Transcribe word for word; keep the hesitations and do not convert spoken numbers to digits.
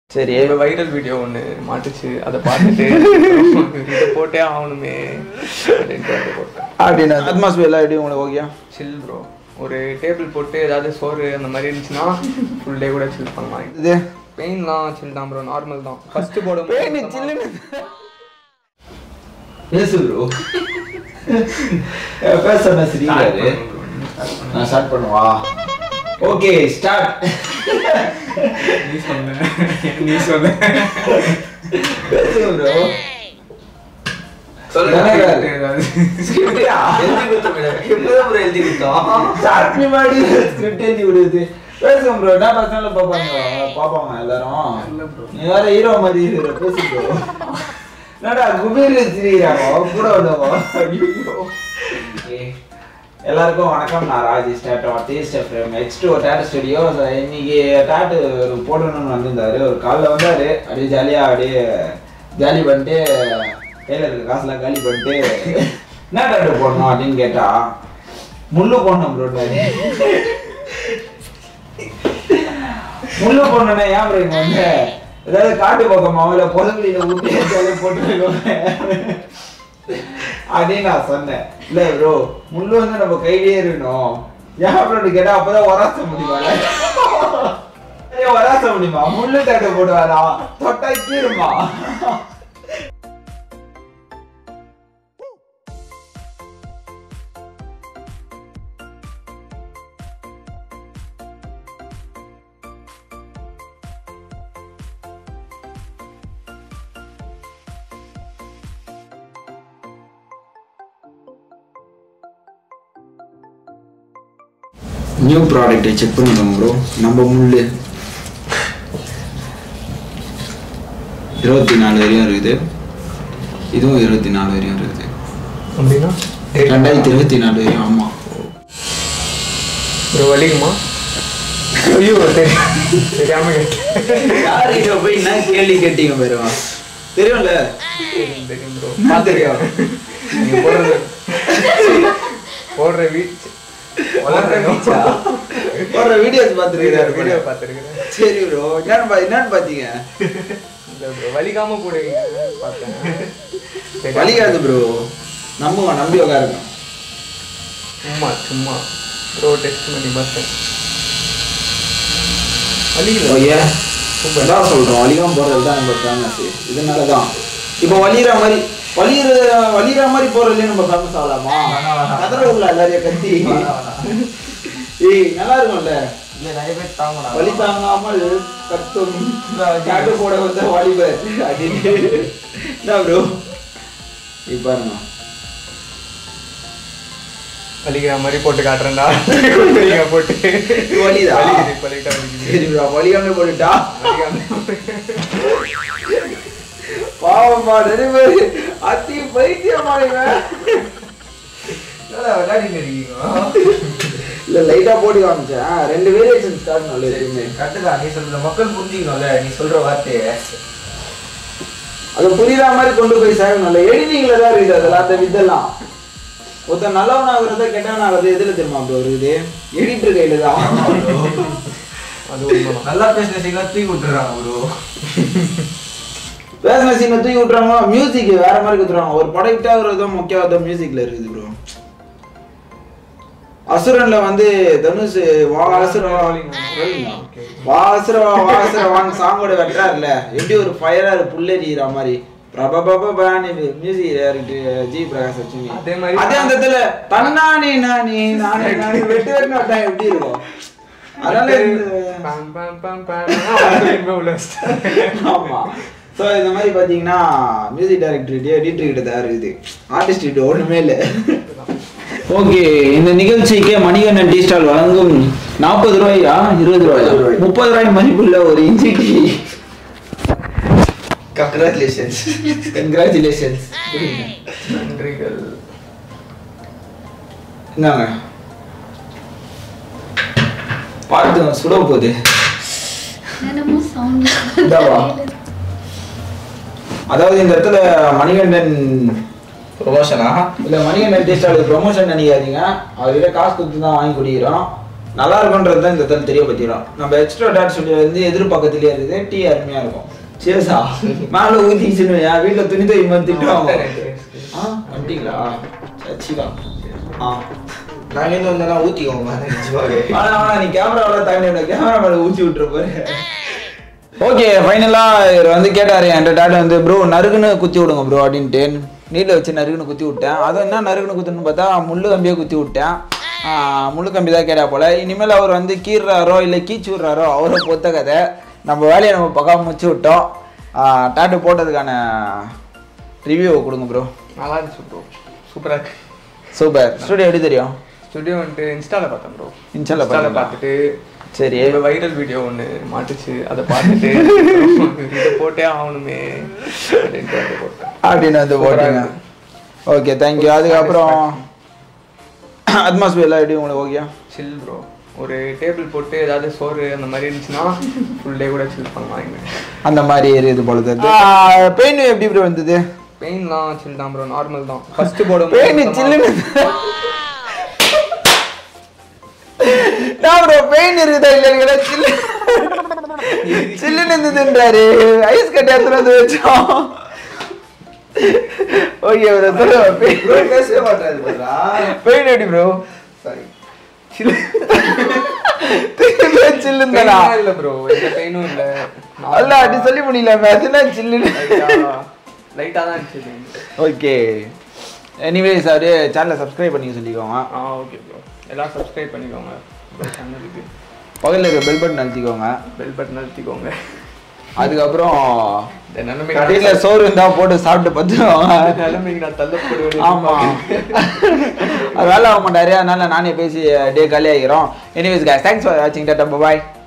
சரி viral video ஒன்று மாட்டுச்சு அதை பார்த்துட்டு இதை போட்டே ஆகணுமே அப்படின்ட்டு அதை போட்டேன். அப்படின்னா அட்மாஸ்பியர்லாம் எப்படி உங்களுக்கு ஓகே? Chill bro. ஒரு டேபிள் போட்டு ஏதாவது சோறு அந்த மாதிரி இருந்துச்சுன்னா ஃபுல் டே கூட சில் பண்ணலாம். இது பெயின்லாம் சில் தான் ப்ரோ, நார்மல் தான். ஃபர்ஸ்ட் போடும் பெயின் சில்லுன்னு பேசு ப்ரோ. பேச சரியாது. நான் ஸ்டார்ட் பண்ணுவா. Okay start. நீ சொன்ன நீ சொன்ன பேசு ப்ரோ. சொல்லுங்க. ஸ்கிரிப்ட் எழுதி கொடுத்தோம் மேடம். எப்பதான் ப்ரோ எழுதி கொடுத்தோம்? ஸ்டார்ட் பண்ணி ஸ்கிரிப்ட் எழுதி கொடுத்து பேசுங்க ப்ரோ. நான் பசங்கள பாப்பாங்க பாப்பாங்க எல்லாரும். நீ வேற ஹீரோ மாதிரி ஹீரோ பேசு ப்ரோ. என்னடா குபீர் சிரிக்கிறாங்க கூட வந்தவோ. எல்லாருக்கும் வணக்கம். நான் Rajesh tattoo artist from H two o tattoo studio. இன்னைக்கு டாட்டு ஒரு போடணும்னு வந்திருந்தாரு. ஒரு காலில் வந்தாரு. அப்படியே ஜாலியாக அப்படியே ஜாலி பண்ணிட்டு கையில் இருக்க காசுலாம் காலி பண்ணிட்டு என்ன டாட்டு போடணும் அப்படின்னு கேட்டா முள்ளு போடணும் ப்ரோ. முள்ளு போடணுன்னா ஏன் ப்ரோ இங்கே வந்து ஏதாவது காட்டு பக்கமா இல்லை பொதுவெளியில ஊட்டி போட்டு அப்படின்னு நான் சொன்னேன். இல்லை ப்ரோ முள்ளு வந்து நம்ம கையிலே இருக்கணும். ஏன் அப்படின்னு கேட்டா அப்பதான் வராச முடியுமா வராச முடியுமா முள்ளு டாட்டு போட்டு வரா தொட்டா கீருமா. நியூ ப்ராடக்ட்டை செக் பண்ணிக்கோங்க ப்ரோ. நம்ம முள்ளு இருபத்தி நாலு வரையும் இருக்குது. இதுவும் இருபத்தி நாலு வரையும் இருக்குது. அப்படின்னா ரெண்டாயிரத்தி இருபத்தி நாலு வரையும். ஆமாம் ப்ரோ. வலிக்குமா? ஐயோ தெரியாம கேட்டேன். யார் இதை போய் என்ன கேள்வி கேட்டீங்க பாருவா? தெரியும்ல? தெரியும் ப்ரோ. பார்த்துருக்கேன். நீங்கள் போடுறது போடுற வீட் போடுற வீடியோஸ் பார்த்துருக்கேன். வீடியோ பார்த்துருக்கேன். சரி ப்ரோ. என்னன்னு என்னன்னு பார்த்தீங்க? வலிக்காம போடுவீங்க பார்த்தேன். வலிக்காது ப்ரோ. நம்புங்க, நம்பி உட்காருங்க. சும்மா சும்மா ப்ரோ டெஸ்ட் பண்ணி பார்த்தேன். வலிக்கல. ஓகே சூப்பர் தான் சொல்கிறோம். வலிக்காம போடுறது தான் நம்ம ஃபேமஸ். இதனால தான் இப்போ வலிகிற மாதிரி வலிகிற வலிகிற மாதிரி போடுறதுலேயே நம்ம ஃபேமஸ் ஆகலாமா? கதற உள்ள எல்லாரையும் கத்தி ஏய் நல்லா இருக்கும்ல. இல்லை நிறைய பேர் தாங்கலாம். வலி தாங்காமல் கத்தும் காட்டு போட வந்த வாலிபர் அப்படின்னு என்ன ப்ரோ? இப்போ பாருங்க வலிக்கிற மாதிரி போட்டு காட்டுறேன்டா. போட்டு வலிதா? சரி ப்ரோ வலிக்காம போட்டுட்டா. பாவமா நிறைய பேர் அத்தி பைத்தியமானவன் விளையாடிட்டு இருக்கீங்க. இல்லை லைட்டாக போட்டு காமிச்சேன். ரெண்டு வேரியேஷன் ஸ்டார்ட் நல்ல எதுவுமே கரெக்டுதான். நீ சொல்ற மக்கள் புரிஞ்சுக்கணும்ல நீ சொல்ற வார்த்தையை. அது புரியுற மாதிரி கொண்டு போய் சேரணும்ல. எடிட்டிங்ல தான் இருக்குது அதெல்லாம். அந்த விதெல்லாம் ஒருத்தர் நல்லவன் ஆகுறத கெட்டவன் ஆகுறது எதுல தெரியுமா அப்படி வருது? எடிட்டர் கையில தான். அது நல்லா பேசின சீனா தூக்கி விட்டுறாங்க ப்ரோ. பேசின சீனை தூக்கி விட்டுறாங்க. மியூசிக் வேற மாதிரி கொடுத்துருவாங்க. ஒரு ப்ராடக்டா ஒரு முக்கியவாத மியூசிக்ல இருக்குது ப்ரோ. அசுரன்ல வந்து தனுஷ் வா அசுர வா அசுர வா அசுரவான் சாங்கோட வெட்டுறாருல எப்படி ஒரு ஃபயரா புல்லெறிகிற மாதிரி பிரபபபானி music director G Prakash Lakshmi. அதே மாதிரி அதே அந்த இடத்துல தன்னானே நானே நானே நானே வெட்டு வெட்டினா எப்படி இருக்கும்? அதனால ஆமா. ஸோ இந்த மாதிரி பார்த்தீங்கன்னா மியூசிக் டைரக்டர் எடிட்டர் கிட்ட தான் இருக்குது. ஆர்டிஸ்ட் கிட்ட ஒன்றுமே இல்லை. ஓகே இந்த நிகழ்ச்சிக்கு மணிகண்டன் டீ ஸ்டால் வழங்கும் நாற்பது ரூபாயா இருபது ரூபாயா முப்பது ரூபாய் மதிப்புள்ள ஒரு இஞ்சி டீ. கங்க்ராச்சுலேஷன்ஸ். கங்க்ராச்சுலேஷன்ஸ். நன்றிகள். என்னங்க பார்த்து சுட போகுது. அதாவது இந்த இடத்துல மணிகண்டன் ப்ரொமோஷனா? இல்லை மணிகண்டன் டீ ஸ்டாலுக்கு ப்ரொமோஷன் நினைக்காதீங்க. அவர்கிட்ட காசு கொடுத்து தான் வாங்கி குடிக்கிறோம். நல்லா இருக்கும்ன்றது தான் இந்த தல் தெரிய பற்றிடும். நம்ம எக்ஸ்ட்ரா டாட் ஸ்டுடியோ வந்து எதிர் பக்கத்துலேயே இருக்குது. டீ அருமையாக இருக்கும். சேசா மேலே ஊற்றிச்சுன்னு என் வீட்டில் துணி துவை மாதிரி திட்டுவாங்க. ஆ வந்துட்டீங்களா? சச்சிக்கா. ஆ நாங்கள் வந்தெல்லாம் ஊற்றிக்கோங்க. ஆனால் ஆனால் நீ கேமராவில் தாண்டி கேமரா மேலே ஊற்றி விட்டுருப்பாரு. ஓகே ஃபைனலாக இவர் வந்து கேட்டார் என்கிட்ட டாட் வந்து ப்ரோ நறுக்குன்னு குத்தி விடுங்க ப்ரோ அப்படின்ட்டு. நீட்டில் வச்சு நறுக்குன்னு குத்தி விட்டேன். அதை என்ன நறுக்குன்னு குத்துன்னு பார்த்தா முள்ளு கம்பியே குத்தி விட்டேன். முள்ளு கம்பி தான் கேட்டா போல். இனிமேல் அவர் வந்து கீறாரோ இல்லை கீச்சு விட்றாரோ அவரை பொத்த கதை. நம்ம வேலையை நம்ம பக்கம் முடிச்சு விட்டோம். டாட்டு போட்டதுக்கான ரிவ்யூ கொடுங்க ப்ரோ. நல்லா இருந்துச்சு ப்ரோ. சூப்பராக இருக்கு. சூப்பர். ஸ்டுடியோ எப்படி தெரியும்? ஸ்டுடியோ வந்துட்டு இன்ஸ்டாவில் பார்த்தேன் ப்ரோ. இன்ஸ்டாவில் பார்த்துட்டு சரி இப்போ வைரல் வீடியோ ஒன்று மாட்டுச்சு. அதை பார்த்துட்டு இதை போட்டே ஆகணுமே அப்படின்ட்டு வந்து போட்டேன். அப்படின்னு வந்து போட்டாங்க. Okay thank you. அதுக்கப்புறம் அட்மாஸ்பியர்லாம் எப்படி உங்களுக்கு ஓகே? Chill bro. ஒரு டேபிள் போட்டு ஏதாவது சோறு அந்த மாதிரி இருந்துச்சுன்னா ஃபுல் டே கூட சில் பண்ணலாம். அந்த மாதிரி இருக்குது போல தெரியுது. பெயின் எப்படி ப்ரோ வந்தது? பெயின்லாம் சில் தான் ப்ரோ. நார்மல் தான். ஃபர்ஸ்ட் போடும் பெயின் சில்லுன்னு நான் ப்ரோ பெயின் இருக்குதா இல்லையா? சில்லு சில்லுன்னு இருந்ததுன்றாரு. ஐஸ் கட்டி எடுத்துட்டு வந்து வச்சோம். ஓகே ப்ரோ சொல்லுங்க. பெயின் பேசவே மாட்டாரு ப்ரோ. பெயின் எப்படி ப்ரோ? சாரி சில்லு சில்லுன்னா இல்ல ப்ரோ. எந்த பெயினும் இல்ல. அல்ல அப்படி சொல்லி முடியல. அதுனா சில்லுன்னு லைட்டா தான் இருந்துச்சு. ஓகே எனிவேஸ் அவரு சேனலை சப்ஸ்கிரைப் பண்ணிக்க சொல்லிக்கோங்க. ஆ ஓகே ப்ரோ. எல்லாம் சப்ஸ்கிரைப் பண்ணிக்கோங்க சேனலுக்கு. பக்கத்தில் இருக்க பெல் பட்டன் அழுத்திக்கோங்க. பெல் பட்டன் அழுத்திக்கோங்க. அதுக்கப்புறம் நிலைமை கடையில் சோறு இருந்தால் போட்டு சாப்பிட்டு பார்த்துருவாங்க. நிலைமைக்கு நான் தள்ளப்படுவேன். ஆமாம் அது வேலை ஆக மாட்டாரு. அதனால நானே பேசி டே காலி ஆகிறோம். Anyways guys, thanks for watching. Tata, bye bye.